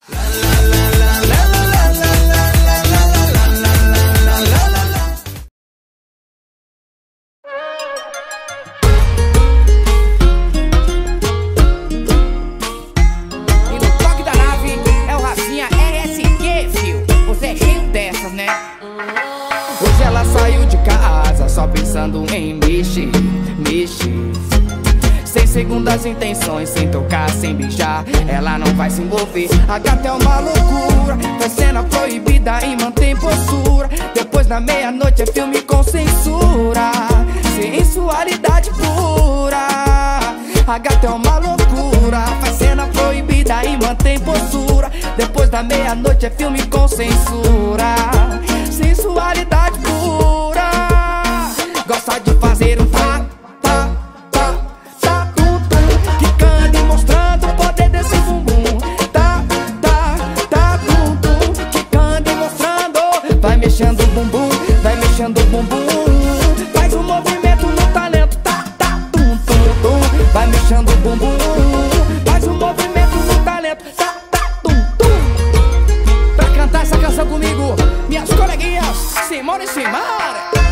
Hoje ela saiu de casa só pensando em mexer. Sem segundas intenções, sem tocar, sem beijar, ela não vai se envolver. A gata é uma loucura, faz cena proibida e mantém postura. Depois da meia-noite é filme com censura, sensualidade pura. A gata é uma loucura, faz cena proibida e mantém postura. Depois da meia-noite é filme com censura, sensualidade pura. Gosta de fazer um tá, tá, tá, tá, tum, tum, quicando e mostrando o poder desse bumbum. Tá, tá, tá, tum, tum, quicando e mostrando. Vai mexendo o bumbum, vai mexendo o bumbum. Faz um movimento no talento, tá, tá, tum, tum, tum. Vai mexendo o bumbum, faz um movimento no talento, tá, tá, tum, tum. Pra cantar essa canção comigo, minhas coleguinhas Simone e Simara.